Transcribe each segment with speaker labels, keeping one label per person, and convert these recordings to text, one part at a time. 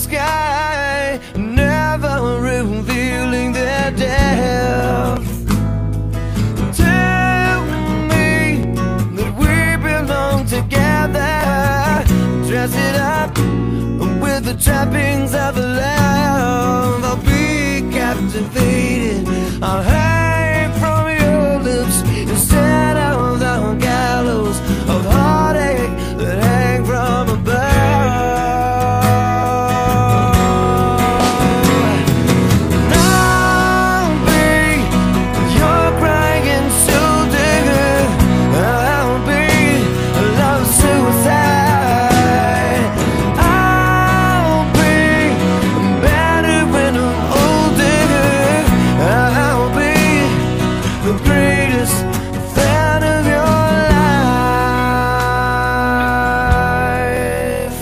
Speaker 1: sky, never revealing their depth. Tell me that we belong together, dress it up with the trappings of love. I'll be captivated, I'll hang from your lips instead of the gallows of heartache that hang from above. And I'll be your crying soul digger, I'll be a love suicide. I'll be a battered window old digger, I'll be the greatest fan of your life.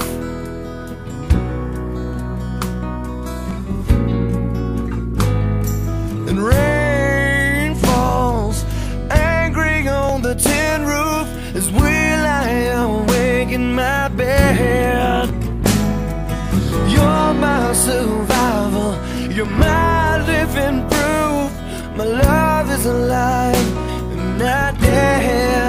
Speaker 1: And rain falls angry on the tin roof as we lie awake in my bed. You're my survival, you're my living proof. My love is alive and not dead.